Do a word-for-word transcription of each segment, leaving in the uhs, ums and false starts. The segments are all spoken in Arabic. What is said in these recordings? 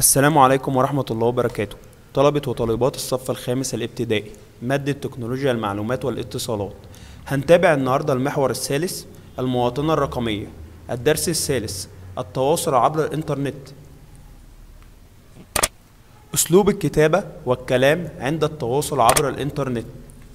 السلام عليكم ورحمة الله وبركاته. طلبة وطالبات الصف الخامس الابتدائي، مادة تكنولوجيا المعلومات والاتصالات. هنتابع النهاردة المحور الثالث، المواطنة الرقمية. الدرس الثالث، التواصل عبر الإنترنت. أسلوب الكتابة والكلام عند التواصل عبر الإنترنت.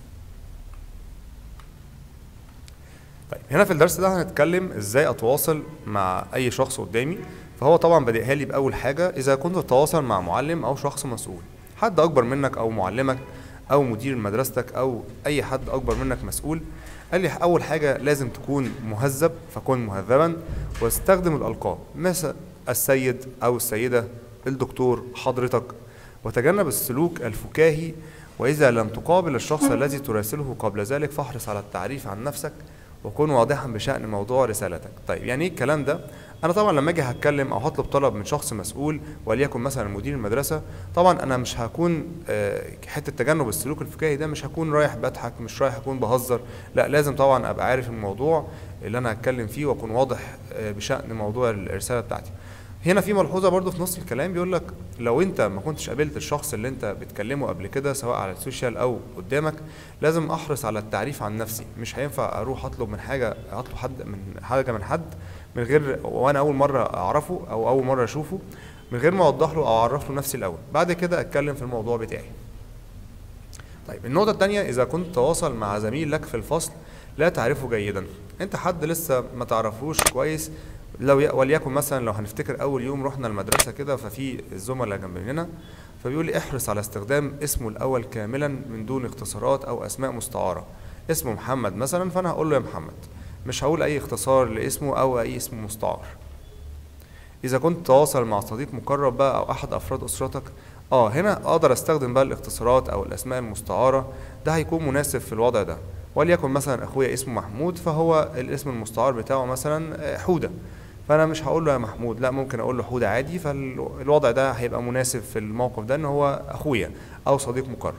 طيب هنا في الدرس ده هنتكلم ازاي اتواصل مع اي شخص قدامي. فهو طبعا بادئها لي باول حاجه، اذا كنت تتواصل مع معلم او شخص مسؤول، حد اكبر منك او معلمك او مدير مدرستك او اي حد اكبر منك مسؤول. قال لي اول حاجه لازم تكون مهذب، فكن مهذبا واستخدم الالقاب مثل السيد او السيده، الدكتور، حضرتك، وتجنب السلوك الفكاهي. واذا لم تقابل الشخص الذي تراسله قبل ذلك فاحرص على التعريف عن نفسك وكن واضحا بشأن موضوع رسالتك. طيب يعني ايه الكلام ده؟ انا طبعا لما اجي هتكلم او هطلب طلب من شخص مسؤول وليكن مثلا مدير المدرسه، طبعا انا مش هكون حته تجنب السلوك الفكاهي ده، مش هكون رايح بضحك، مش رايح اكون بهزر، لا لازم طبعا ابقى عارف الموضوع اللي انا هتكلم فيه واكون واضح بشأن موضوع الرساله بتاعتي. هنا في ملحوظه برضو في نص الكلام بيقول لك لو انت ما كنتش قابلت الشخص اللي انت بتكلمه قبل كده سواء على السوشيال او قدامك، لازم احرص على التعريف عن نفسي. مش هينفع اروح اطلب من حاجه اطلب حد من حاجه من حد من غير وانا اول مره اعرفه او اول مره اشوفه، من غير ما اوضح له او اعرف له نفسي الاول، بعد كده اتكلم في الموضوع بتاعي. طيب النقطه الثانيه، اذا كنت تواصل مع زميل لك في الفصل لا تعرفه جيدا، انت حد لسه ما تعرفوش كويس، لو وليكن مثلا لو هنفتكر اول يوم رحنا المدرسه كده، ففي الزملاء جنبنا فبيقول لي احرص على استخدام اسمه الاول كاملا من دون اختصارات او اسماء مستعاره. اسمه محمد مثلا، فانا هقول له يا محمد، مش هقول اي اختصار لاسمه او اي اسم مستعار. اذا كنت تواصل مع صديق مقرب بقى او احد افراد اسرتك، اه هنا اقدر استخدم بقى الاختصارات او الاسماء المستعاره، ده هيكون مناسب في الوضع ده. وليكن مثلا اخويا اسمه محمود، فهو الاسم المستعار بتاعه مثلا حوده، فانا مش هقول له يا محمود، لا ممكن اقول له حوده عادي، فالوضع ده هيبقى مناسب في الموقف ده ان هو اخويا او صديق مقرب.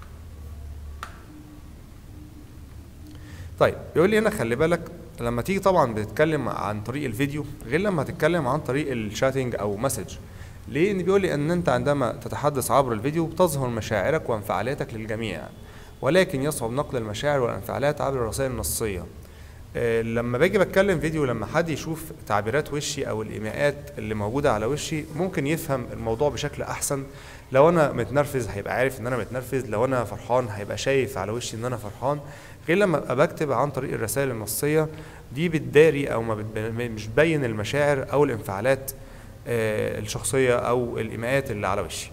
طيب يقول لي هنا خلي بالك لما تيجي طبعا بتتكلم عن طريق الفيديو غير لما تتكلم عن طريق الشاتنج او مسج. ليه؟ ان بيقول لي ان انت عندما تتحدث عبر الفيديو بتظهر مشاعرك وانفعالاتك للجميع، ولكن يصعب نقل المشاعر والانفعالات عبر الرسائل النصيه. لما باجي بتكلم فيديو، لما حد يشوف تعبيرات وشي او الايماءات اللي موجوده على وشي ممكن يفهم الموضوع بشكل احسن. لو انا متنرفز هيبقى عارف ان انا متنرفز، لو انا فرحان هيبقى شايف على وشي ان انا فرحان، غير لما ابقى بكتب عن طريق الرسائل النصيه دي بتداري او ما مش بين المشاعر او الانفعالات الشخصيه او الايماءات اللي على وشي.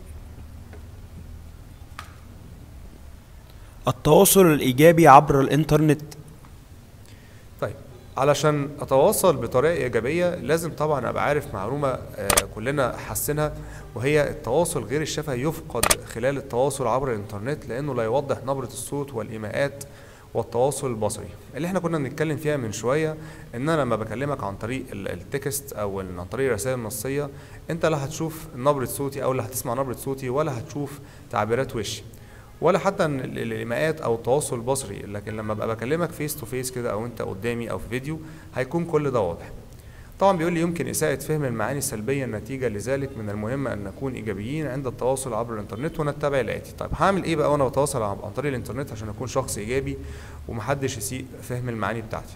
التواصل الإيجابي عبر الإنترنت. طيب علشان اتواصل بطريقه ايجابيه لازم طبعا ابقى عارف معلومه كلنا حاسينها، وهي التواصل غير الشفهي يفقد خلال التواصل عبر الانترنت، لانه لا يوضح نبره الصوت والايماءات والتواصل البصري اللي احنا كنا بنتكلم فيها من شويه. ان انا لما بكلمك عن طريق التكست او عن طريق الرسائل النصيه، انت لا هتشوف نبره صوتي او لا هتسمع نبره صوتي ولا هتشوف تعبيرات وشي ولا حتى الايماءات او التواصل البصري، لكن لما ابقى بكلمك فيس تو فيس كده او انت قدامي او في فيديو هيكون كل ده واضح. طبعا بيقول لي يمكن اساءة فهم المعاني السلبيه النتيجه لذلك، من المهم ان نكون ايجابيين عند التواصل عبر الانترنت ونتبع الاتي. طيب هعمل ايه بقى وانا بتواصل عن طريق الانترنت عشان اكون شخص ايجابي ومحدش يسيء فهم المعاني بتاعتي؟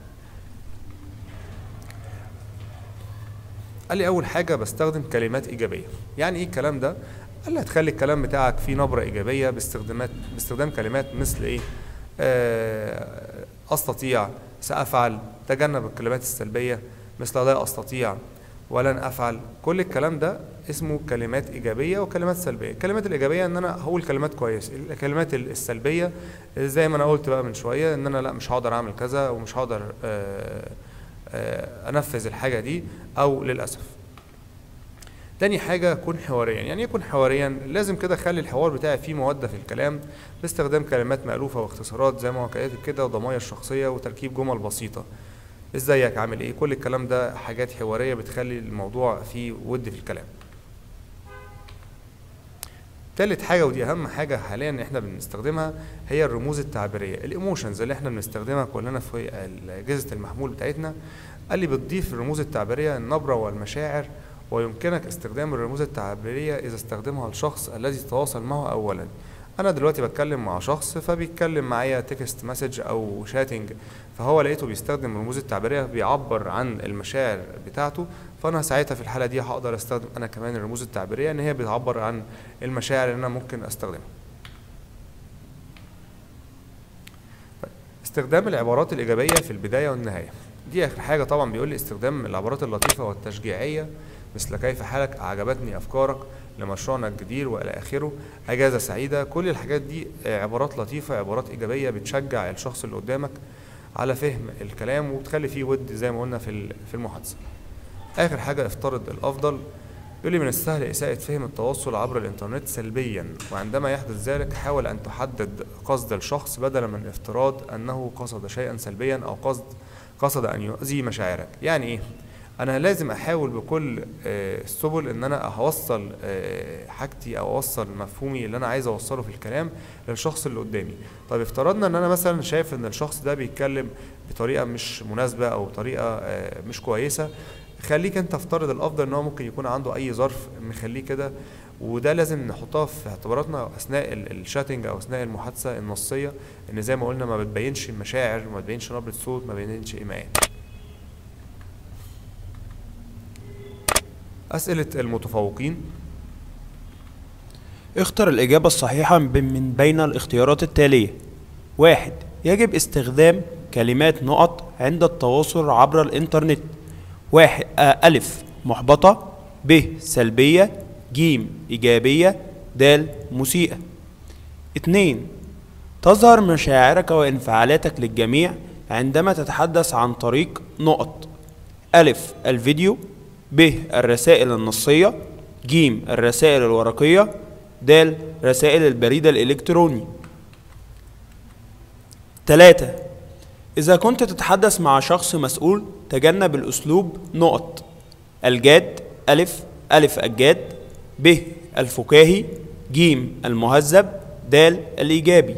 قال لي اول حاجه بستخدم كلمات ايجابيه. يعني ايه الكلام ده؟ قال لي هتخلي الكلام بتاعك فيه نبرة إيجابية باستخدامات باستخدام كلمات مثل إيه؟ آه أستطيع، سأفعل، تجنب الكلمات السلبية مثل لا أستطيع ولن أفعل. كل الكلام ده اسمه كلمات إيجابية وكلمات سلبية. الكلمات الإيجابية إن أنا هقول كلمات كويس، الكلمات السلبية زي ما أنا قلت بقى من شوية إن أنا لا مش هقدر أعمل كذا ومش هقدر آه آه أنفذ الحاجة دي أو للأسف. تاني حاجة كن حواريا. يعني يكون حواريا لازم كده اخلي الحوار بتاعي فيه مودة في الكلام باستخدام كلمات مألوفة واختصارات زي ما هو كاتب كده وضمائر شخصية وتركيب جمل بسيطة. ازيك، عامل ايه، كل الكلام ده حاجات حوارية بتخلي الموضوع فيه ود في الكلام. تالت حاجة ودي أهم حاجة حاليا احنا بنستخدمها هي الرموز التعبيرية، الايموشنز اللي احنا بنستخدمها كلنا في أجهزة المحمول بتاعتنا. قال لي بتضيف الرموز التعبيرية النبرة والمشاعر ويمكنك استخدام الرموز التعبيرية إذا استخدمها الشخص الذي تتواصل معه أولا. أنا دلوقتي بتكلم مع شخص فبيتكلم معايا تكست مسج أو شاتنج، فهو لقيته بيستخدم الرموز التعبيرية بيعبر عن المشاعر بتاعته، فأنا ساعتها في الحالة دي هقدر استخدم أنا كمان الرموز التعبيرية إن هي بتعبر عن المشاعر اللي أنا ممكن أستخدمها. استخدام العبارات الإيجابية في البداية والنهاية، دي آخر حاجة طبعا بيقول لي استخدام العبارات اللطيفة والتشجيعية مثل كيف حالك، أعجبتني أفكارك، لمشروعنا الجديد وإلى آخره، أجازة سعيدة. كل الحاجات دي عبارات لطيفة، عبارات إيجابية بتشجع الشخص اللي قدامك على فهم الكلام وبتخلي فيه ود زي ما قلنا في في المحادثة. آخر حاجة افترض الأفضل، يقول لي من السهل إساءة فهم التواصل عبر الإنترنت سلبيا، وعندما يحدث ذلك حاول أن تحدد قصد الشخص بدلا من افتراض أنه قصد شيئا سلبيا أو قصد قصد أن يؤذي مشاعرك. يعني إيه؟ أنا لازم أحاول بكل السبل إن أنا أوصل حاجتي أو أوصل مفهومي اللي أنا عايز أوصله في الكلام للشخص اللي قدامي. طيب افترضنا إن أنا مثلا شايف إن الشخص ده بيتكلم بطريقة مش مناسبة أو طريقة مش كويسة، خليك انت افترض الافضل ان هو ممكن يكون عنده اي ظرف مخليه كده، وده لازم نحطها في اعتباراتنا اثناء الشاتنج او اثناء المحادثه النصيه، ان زي ما قلنا ما بتبينش مشاعر، ما بتبينش نبره صوت، ما بتبينش ايماءات. اسئله المتفوقين، اختر الإجابة الصحيحة من بين الاختيارات التالية. واحد، يجب استخدام كلمات نقط عند التواصل عبر الإنترنت. واحد ألف محبطة، ب سلبية، ج إيجابية، د مسيئة. اتنين، تظهر مشاعرك وانفعالاتك للجميع عندما تتحدث عن طريق نقط. ألف الفيديو، ب الرسائل النصية، ج الرسائل الورقية، د رسائل البريد الإلكتروني. تلاتة، إذا كنت تتحدث مع شخص مسؤول تجنب الأسلوب نقط. الجاد، ألف ألف الجاد، ب الفكاهي، ج المهذب، د الإيجابي.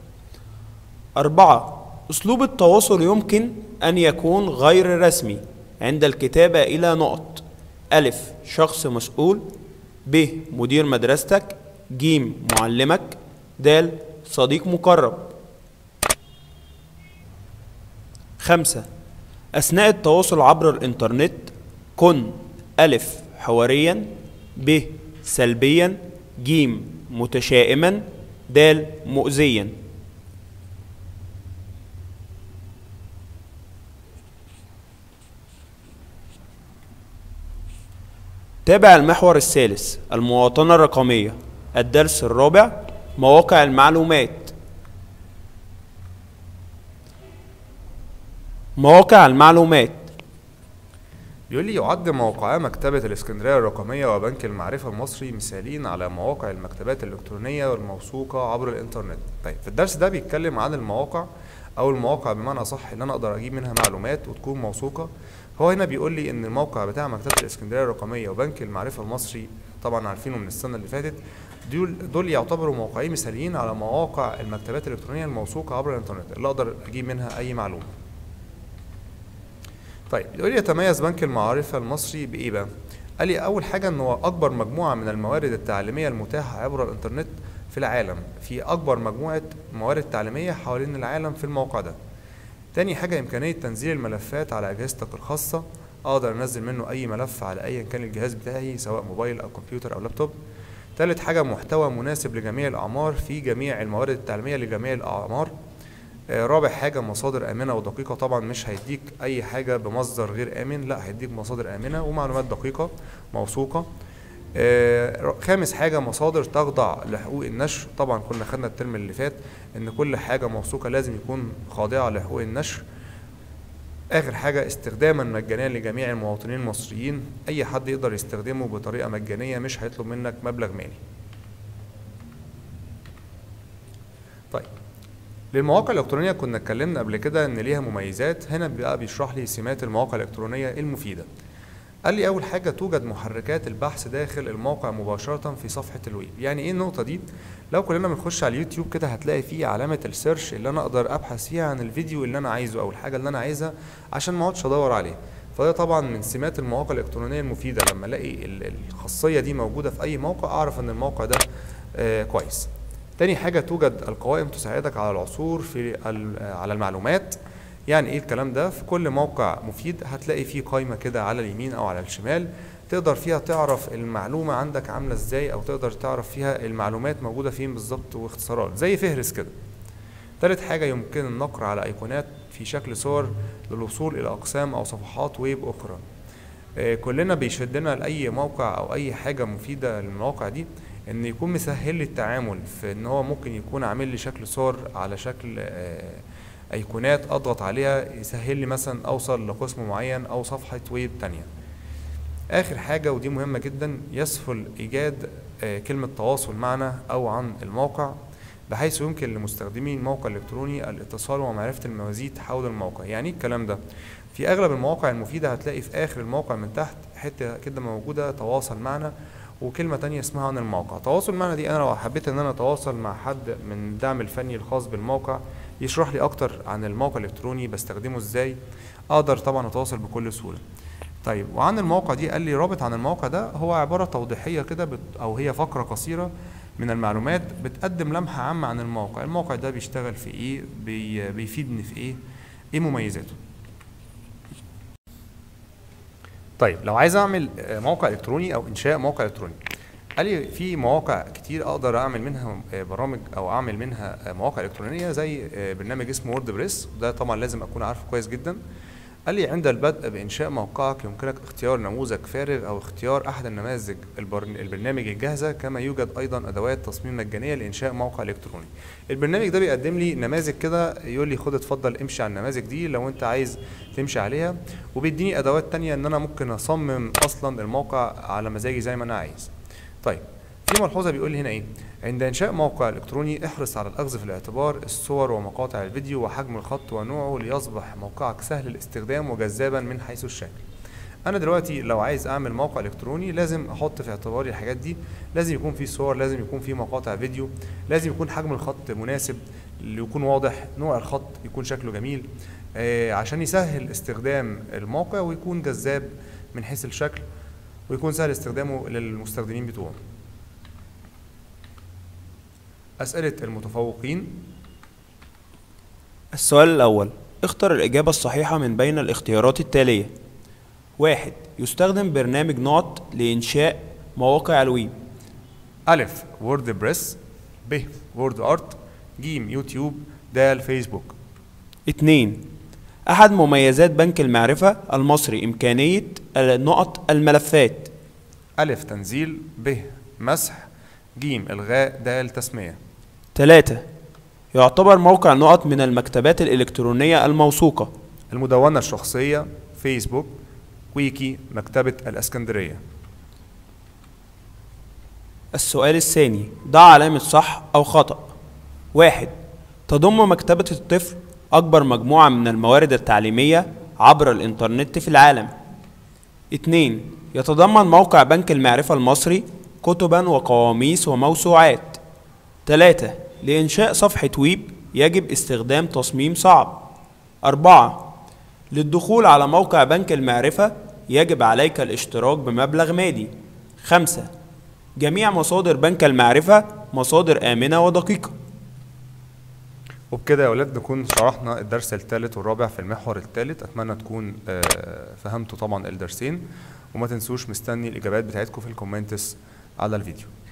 أربعة، أسلوب التواصل يمكن أن يكون غير رسمي عند الكتابة إلى نقط. ألف شخص مسؤول، ب مدير مدرستك، ج معلمك، د صديق مقرب. خمسة، أثناء التواصل عبر الإنترنت كن ألف حواريا، ب سلبيا، ج متشائما، د مؤذيا. تابع المحور الثالث المواطنة الرقمية، الدرس الرابع مواقع المعلومات. مواقع المعلومات، بيقول لي يعد موقعا مكتبة الإسكندرية الرقمية وبنك المعرفة المصري مثالين على مواقع المكتبات الإلكترونية والموثوقة عبر الإنترنت. طيب في الدرس ده بيتكلم عن المواقع أو المواقع بمعنى صح اللي أنا أقدر أجيب منها معلومات وتكون موثوقة. هو هنا بيقول لي إن الموقع بتاع مكتبة الإسكندرية الرقمية وبنك المعرفة المصري طبعا عارفينه من السنة اللي فاتت، دول دول يعتبروا موقعين مثاليين على مواقع المكتبات الإلكترونية الموثوقة عبر الإنترنت اللي أقدر أجيب منها أي معلومة. طيب يقول لي يتميز بنك المعرفة المصري بإيه بقى؟ قال لي أول حاجة إن هو أكبر مجموعة من الموارد التعليمية المتاحة عبر الإنترنت في العالم، في أكبر مجموعة موارد تعليمية حوالين العالم في الموقع ده. تاني حاجة إمكانية تنزيل الملفات على أجهزتك الخاصة، أقدر أنزل منه أي ملف على أيا كان الجهاز بتاعي سواء موبايل أو كمبيوتر أو لابتوب. تالت حاجة محتوى مناسب لجميع الأعمار في جميع الموارد التعليمية لجميع الأعمار. رابع حاجة مصادر آمنة ودقيقة، طبعا مش هيديك أي حاجة بمصدر غير آمن، لا هيديك مصادر آمنة ومعلومات دقيقة موثوقة. خامس حاجة مصادر تخضع لحقوق النشر، طبعا كنا خدنا الترم اللي فات إن كل حاجة موثوقة لازم يكون خاضعة لحقوق النشر. آخر حاجة استخداما مجانيا لجميع المواطنين المصريين، أي حد يقدر يستخدمه بطريقة مجانية مش هيطلب منك مبلغ مالي. طيب للمواقع الإلكترونية كنا اتكلمنا قبل كده إن ليها مميزات، هنا بقى بيشرح لي سمات المواقع الإلكترونية المفيدة. قال لي أول حاجة توجد محركات البحث داخل الموقع مباشرة في صفحة الويب. يعني إيه النقطة دي؟ لو كلنا بنخش على اليوتيوب كده هتلاقي فيه علامة السيرش اللي أنا أقدر أبحث فيها عن الفيديو اللي أنا عايزه أو الحاجة اللي أنا عايزها عشان ما اقعدش أدور عليه. فده طبعا من سمات المواقع الالكترونيه المفيده، لما الاقي الخاصيه دي موجوده في اي موقع اعرف ان الموقع ده آه كويس. تاني حاجه، توجد القوائم تساعدك على العثور في على المعلومات. يعني ايه الكلام ده؟ في كل موقع مفيد هتلاقي فيه قائمه كده على اليمين او على الشمال، تقدر فيها تعرف المعلومه عندك عامله ازاي، او تقدر تعرف فيها المعلومات موجوده فين بالظبط واختصارات زي فهرس كده. تالت حاجه، يمكن النقر على ايقونات في شكل صور للوصول الى اقسام او صفحات ويب اخرى. آه كلنا بيشدنا لاي موقع او اي حاجه مفيده للمواقع دي ان يكون مسهل لي التعامل، في ان هو ممكن يكون عامل لي شكل صور على شكل آه ايقونات اضغط عليها يسهل لي مثلا اوصل لقسم معين او صفحه ويب تانية. اخر حاجه ودي مهمه جدا، يسهل ايجاد آه كلمه تواصل معنا او عن الموقع، بحيث يمكن لمستخدمي الموقع الالكتروني الاتصال ومعرفه المزيد حول الموقع. يعني ايه الكلام ده؟ في اغلب المواقع المفيده هتلاقي في اخر الموقع من تحت حته كده موجوده تواصل معنا، وكلمه تانية اسمها عن الموقع. تواصل معنا دي انا لو حبيت ان انا اتواصل مع حد من الدعم الفني الخاص بالموقع يشرح لي اكتر عن الموقع الالكتروني بستخدمه ازاي، اقدر طبعا اتواصل بكل سهوله. طيب، وعن الموقع دي قال لي رابط عن الموقع ده هو عباره توضيحيه كده بت او هي فقره قصيره من المعلومات بتقدم لمحه عامه عن الموقع. الموقع ده بيشتغل في ايه، بي بيفيدني في ايه، ايه مميزاته. طيب، لو عايز اعمل موقع الكتروني او انشاء موقع الكتروني، قال لي في مواقع كتير اقدر اعمل منها برامج او اعمل منها مواقع الكترونيه، زي برنامج اسمه وورد بريس، وده طبعا لازم اكون عارفه كويس جدا. قال لي عند البدء بانشاء موقعك يمكنك اختيار نموذج فارغ او اختيار احد النماذج البرنامج الجاهزه، كما يوجد ايضا ادوات تصميم مجانيه لانشاء موقع الكتروني. البرنامج ده بيقدم لي نماذج كده، يقول لي خد اتفضل امشي على النماذج دي لو انت عايز تمشي عليها، وبيديني ادوات تانية ان انا ممكن اصمم اصلا الموقع على مزاجي زي ما انا عايز. طيب، في ملحوظه بيقول لي هنا ايه؟ عند انشاء موقع الكتروني احرص على الاخذ في الاعتبار الصور ومقاطع الفيديو وحجم الخط ونوعه ليصبح موقعك سهل الاستخدام وجذابا من حيث الشكل. انا دلوقتي لو عايز اعمل موقع الكتروني لازم احط في اعتباري الحاجات دي، لازم يكون في صور، لازم يكون في مقاطع فيديو، لازم يكون حجم الخط مناسب، يكون واضح، نوع الخط يكون شكله جميل، آه عشان يسهل استخدام الموقع ويكون جذاب من حيث الشكل ويكون سهل استخدامه للمستخدمين بتوعه. أسئلة المتفوقين. السؤال الأول، اختر الإجابة الصحيحة من بين الاختيارات التالية. واحد، يستخدم برنامج نوت لإنشاء مواقع الويب. ألف، وورد بريس. ب، وورد أرت. ج، يوتيوب. د، فيسبوك. اتنين، أحد مميزات بنك المعرفة المصري إمكانية نقط الملفات. ألف، تنزيل. ب، مسح. ج، إلغاء. د، تسمية. تلاتة، يعتبر موقع نقط من المكتبات الإلكترونية الموثوقة. المدونة الشخصية، فيسبوك، ويكي، مكتبة الإسكندرية. السؤال الثاني، ضع علامة صح أو خطأ. واحد، تضم مكتبة الطفل أكبر مجموعة من الموارد التعليمية عبر الإنترنت في العالم. اتنين، يتضمن موقع بنك المعرفة المصري كتبا وقواميس وموسوعات. تلاتة، لإنشاء صفحة ويب يجب استخدام تصميم صعب. أربعة، للدخول على موقع بنك المعرفة يجب عليك الاشتراك بمبلغ مالي. خمسة، جميع مصادر بنك المعرفة مصادر آمنة ودقيقة. وبكده يا ولاد نكون شرحنا الدرس الثالث والرابع في المحور الثالث. أتمنى تكون فهمتوا طبعا الدرسين، وما تنسوش مستني الإجابات بتاعتكم في الكومنتس على الفيديو.